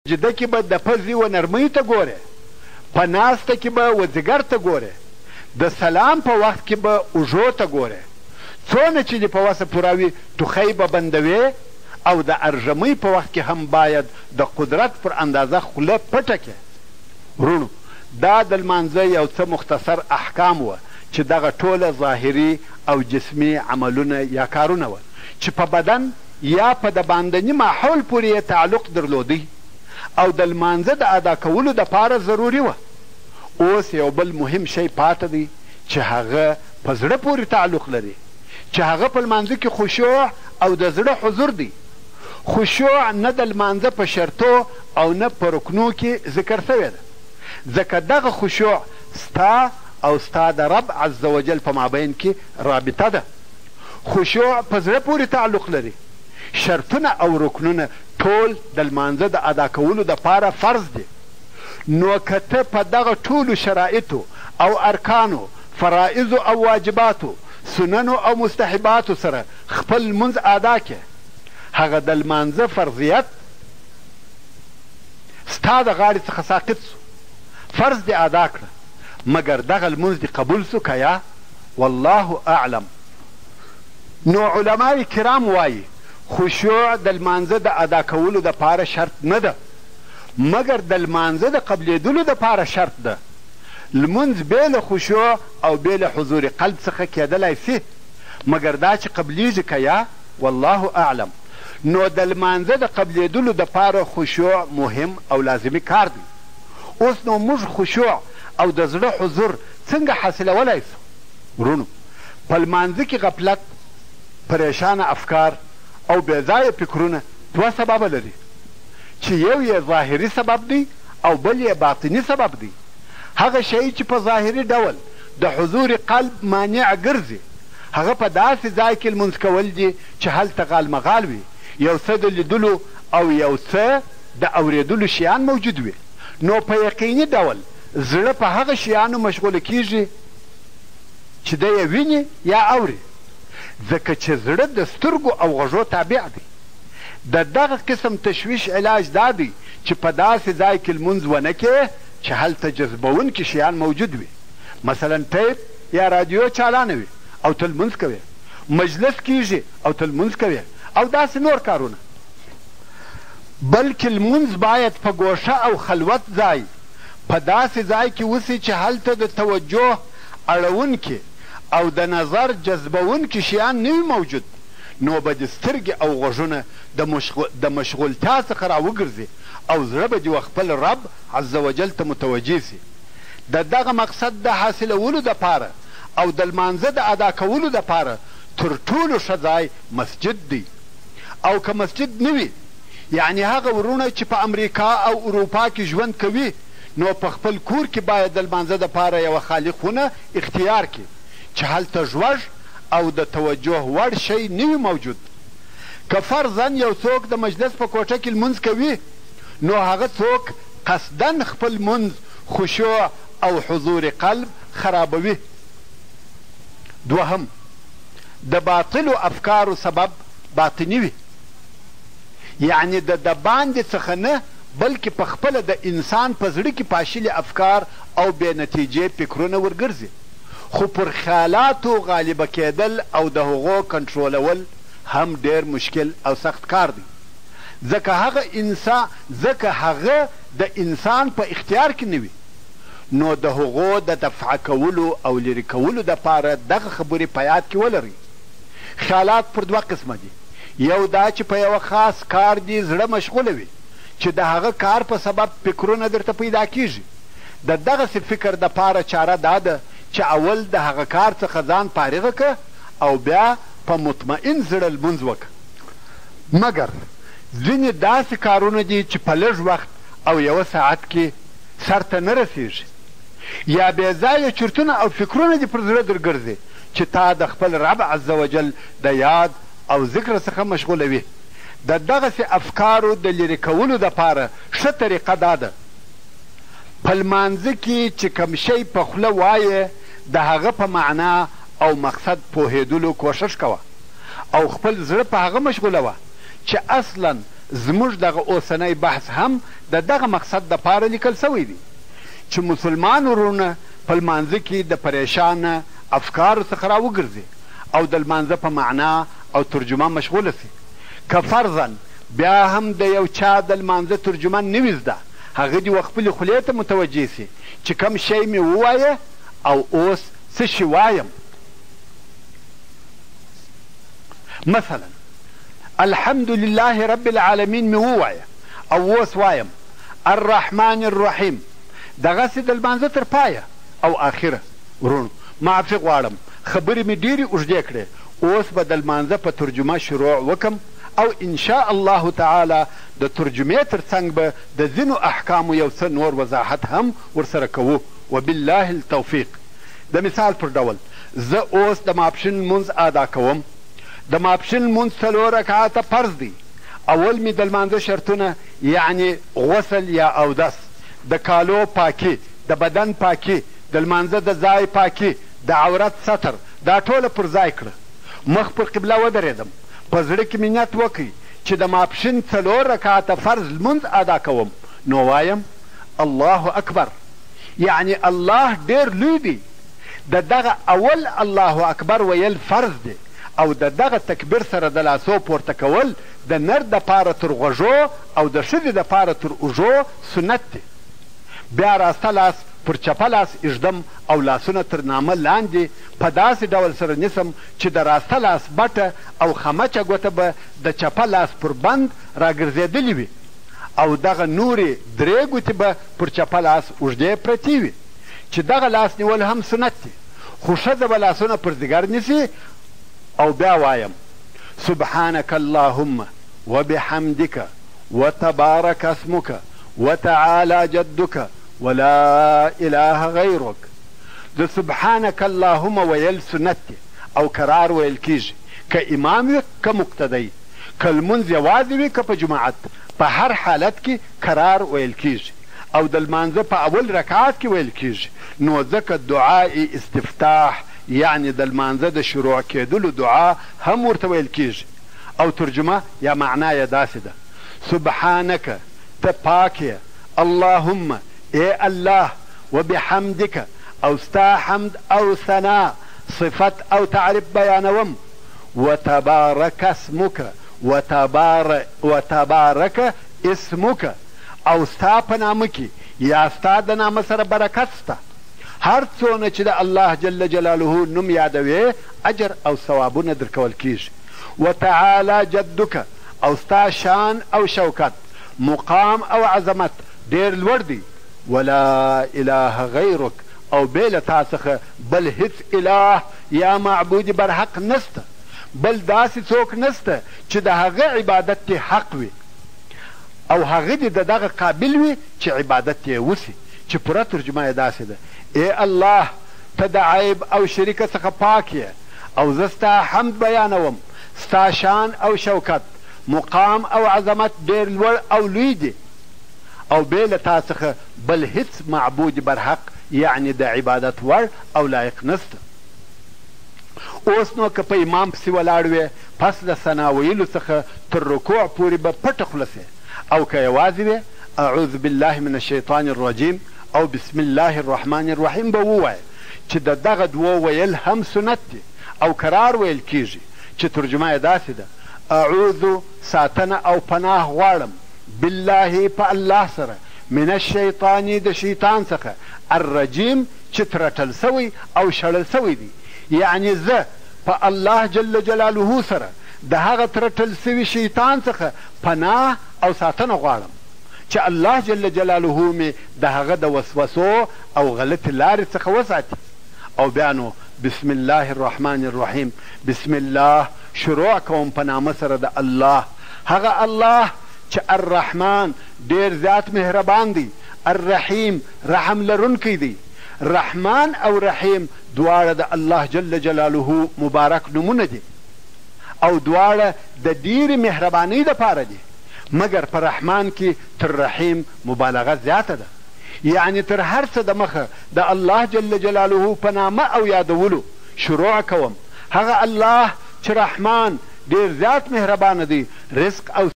سجده کې به د پزې و نرمۍ ته ګورې، په ناسته کې به و ځیګر ته ګورې، د سلام په وخت کې به اوږو ته ګورې، څونه چې دې په وسه پوره وي ټوخی به بندوې، او د ارژمۍ په وخت کې هم باید د قدرت پر اندازه خوله پټه کړې. ورونو، دا د لمانځه یو څه مختصر احکام وه چې دغه ټوله ظاهري او جسمي عملونه یا کارونه وه چې په بدن یا په د باندني ماحول پورې یې تعلق درلودی او د لمانځه د ادا کولو دپاره ضروري وه. اوس یو بل مهم شی پاته دی چې هغه په زړه پورې تعلق لري، چې هغه په لمانځه کې خشوع او د زړه حضور دی. خشوع نه د لمانځه په شرطو او نه په رکنو کې ذکر شوې ده، ځکه دغه خشوع ستا او ستا د رب عز وجل په مابین کې رابطه ده. خشوع په زړه پورې تعلق لري. شرطونه او رکنونه ټول د لمانځه د ادا کولو دپاره فرض دي. نو که ته په دغه ټولو شرایطو او ارکانو، فرائضو او واجباتو، سننو او مستحباتو سره خپل لمونځ ادا کې، هغه د لمانځه فرضیت ستا د غاړې څخه ساقط سو، فرض دې ادا کړه، مګر دغه لمونځ دې قبول سو که یا؟ والله اعلم. نو علمای کرام وایي خشوع د لمانځه د ادا کولو دپاره شرط نه ده، مګر د لمانځه د قبلېدلو دپاره شرط ده. لمونځ بې له خشوع او بې له حضور قلب څخه کېدلی سي، مګر دا چې قبلیږي که یا؟ والله اعلم. نو د لمانځه د قبلېدلو دپاره خشوع مهم او لازمي کار دی. اوس نو موږ خشوع او د زړه حضور څنګه حاصلولی سو؟ ورونو، په لمانځه کې غفلت، پریشانه افکار او بېځایه فکرونه دوه سببه لري، چې یو یې ظاهري سبب دی او بل یې باطني سبب دی. هغه شی چې په ظاهري ډول د حضور قلب مانع ګرځي، هغه په داسې ځای کې لمونځ کول دي چې هلته غالمغال وي، یو څه د لیدلو او یو څه د اورېدلو شیان موجود وي. نو په یقیني ډول زړه په هغه شیانو مشغوله کیږي چې دی یې ویني یا اوري، ځکه چې زړه د سترګو او غوږو تابع دی. د دغه قسم تشویش علاج دا دی چې په داسې ځای کې لمونځ ونه کې چې هلته جذبونکي شیان موجود وي، مثلا ټیپ یا رادیو چالانه وي او ته لمونځ کوې، مجلس کیږي او ته لمونځ کوې، او داسې نور کارونه. بلکې لمونځ باید په ګوشه او خلوت ځای، په داسې ځای کې وسي چې هلته د توجه اړونکي او د نظر جذبونکي شیان نه وي موجود، نو به د سترګې او غوږونه د مشغولتیا څخه راوګرځي او زړه به دې خپل رب عز وجل ته متوجه سي. د دغه مقصد د حاصلولو دپاره او د لمانځه د ادا کولو دپاره تر ټولو ښه ځای مسجد دی. او که مسجد نه وي، یعنی هغه ورونه چې په امریکا او اروپا کې ژوند کوي، نو په خپل کور کې باید د لمانځه دپاره یوه خالي خونه اختیار کړي چې هلته ژوږ او د توجه وړ شی نه وي موجود. که فرضاً یو څوک د مجلس په کوټه کې لمونځ کوي، نو هغه څوک قصداً خپل لمونځ خشوع او حضور قلب خرابوي. دوهم، د باطلو افکارو سبب باطني وي، یعنی د باندې څخه نه، بلکې په خپله د انسان په زړه کې پاشلي افکار او بې نتیجې فکرونه ورګرځي، خو پر خیالاتو غالبه کېدل او د هغو کنټرولول هم ډېر مشکل او سخت کار دی، ځکه هغه د انسان په اختیار کې نه وي. نو د هغو د دفع کولو او لرې کولو دپاره دغه خبرې په یاد کې ولرئ. خیالات پر دوه قسمه دي، یو دا چې په یوه خاص کار دې زړه مشغوله وي چې د هغه کار په سبب فکرونه درته پیدا کیږي. د دغسې فکر دپاره چاره دا ده چې اول د هغه کار څخه ځان فارغه که او بیا په مطمئن زړه لمونځ وکړه. مګر ځینې داسې کارونه دي چې په لږ وخت او یوه ساعت کې سرته نه رسیږي، یا بېځایه چرتونه او فکرونه دې پر زړه درګرځي چې تا د خپل رب عز وجل د یاد او ذکر څخه مشغولوي. د دغسې افکارو د لرې کولو دپاره ښه طریقه دا ده، په لمانځه کې چې کوم شی په خوله وایې د هغه په معنا او مقصد پوهېدلو کوښښ کوه او خپل زړه په هغه مشغولوه چې اصلا زموږ دغه اوسنی بحث هم د دغه مقصد دپاره لیکل سوی دی چې مسلمان ورونه په لمانځه کې د پریشانه افکارو څخه راوګرځي او د لمانځه په معنا او ترجمه مشغوله سي. که فرضاً بیا هم د یو چا د لمانځه ترجمه نه وي زده، هغه دې خپلې خولې ته متوجه سي چې کوم شی مې ووایه او اوس څه شي وایم. مثلا الحمد لله رب العالمین مې ووایه او اوس وایم الرحمن الرحیم، دغسې د لمانځه تر پایه او آخره. ورونو معافي غواړم، خبرې مې ډېرې اوږدې کړې، اوس به د لمانځه په ترجمه شروع وکم او انشاء الله تعالی د ترجمې تر څنګ به د ځینو احکامو یو څه نور وضاحت هم ورسره کوو. وبالله التوفیق. د مثال پر ډول زه اوس د ماپښین لمونځ ادا کوم. د ماپښین لمونځ 4 رکعاته فرض دی. اول مې د لمانځه شرطونه یعنی غسل یا اودس، د کالو پاکي، د بدن پاکي، د لمانځه د ځای پاکي، د عورت ستر، دا ټوله پر ځای کړه. مخ پر قبله ودرېدم، په زړه کې مې نیت وکړي چې د ماپښین 4 رکعاته فرض لمونځ ادا کوم، نو وایم الله اکبر، یعنی الله ډېر لوی دی. د دغه اول الله اکبر ویل فرض دی او د دغه تکبیر سره د لاسو پورته کول د نر دپاره تر غوږو او د ښځې دپاره تر اوږو سنت دی. بیا راسته لاس پر چپه لاس ایږدم او لاسونه تر نامه لاندې په داسې ډول سره نیسم چې د راسته لاس بټه او خمچه ګوته به د چپه لاس پر بند راګرځېدلې وي او دغه نورې 3 ګوتې به پر چپه لاس اوږدې پرتې وي چې دغه لاس نیول هم سنت دی. خو ښځه به لاسونه پر ځیګر نیسي او بیا وایم سبحانك اللهم وبحمدك وتبارك اسمك وتعالى جدك ولا اله غیرک. د سبحانك اللهم ویل سنت دی او کرار ویل کیږي، که امام وي که مقتدی، که لمونځ یوازې وي که په جماعت، په هر حالت کې کرار ویل کیږي او د لمانځه په اول رکعات کې ویل کیږي. نو ځکه دعاء استفتاح یعنی د لمانځه د شروع کېدلو دعا هم ورته ویل کیږي او ترجمه یا معنا یې داسې ده سبحانك، ته پاک یې، اللهم ای الله، وبحمدک او ستا حمد او ثنا صفت او تعریف بیانوم، وتبارک اسمک وتبارک اسمک او ستا په نامه کې یا ستا د نامه سره برکت سته. هر څونه چې د الله جل جلاله نوم یادوې اجر او ثوابونه درکول کیږي. وتعالی جدک او ستا شان او شوکت، مقام او عظمت ډېر لوړ دی. ولا اله غیرک او بې له تا څخه بل هیڅ اله یا معبود برحق نسته، بل داسې څوک نسته چې د هغه عبادت دې حق وي او هغه دې د دغه قابل وي چې عبادت یې وسي. چې پوره ترجمه یې داسې ده ای الله، ته د عیب او شریکه څخه پاک یې او زه ستا حمد بیانوم، ستا شان او شوکت، مقام او عظمت ډېر لوړ او لوی دی او بې له تا څخه بل هیڅ معبود برحق یعنی د عبادت وړ او لایق نسته. اوس نو که په امام پسې ولاړ وې پس د ثنا ویلو څخه تر رکوع پورې به پټه خوله سې او که یوازې وې اعوذ بالله من الشیطان الرجیم او بسم الله الرحمن الرحیم به ووایه چې د دغه دوو ویل هم سنت دی او کرار ویل کیږي چې ترجمه یې داسې ده اعوذ ساتنه او پناه غواړم بالله په الله سره من الشیطان د شیطان څخه الرجیم چې ترټل سوی او شړل سوی دی، یعنی زه په الله جل جلاله سره د هغه ترټل سوي شیطان څخه پناه او ساتنه غواړم چې الله جل جلاله مې د هغه د وسوسو او غلطې لارې څخه وساتي. او بیا نو بسم الله الرحمن الرحیم، بسم الله شروع کوم په نامه سره د الله، هغه الله چې الرحمن ډېر زیات مهربان دی، الرحیم رحم لرونکی دی. رحمان او رحیم دواړه د الله جل جلاله مبارک نومونه دي او دواړه د ډېرې مهربانۍ دپاره دي، مګر په رحمان کې تر رحیم مبالغه زیاته ده، یعنی تر هر څه د مخه د الله جل جلاله په نامه او یادولو شروع کوم. هغه الله چې رحمان ډېر زیات مهربانه دی، رزق او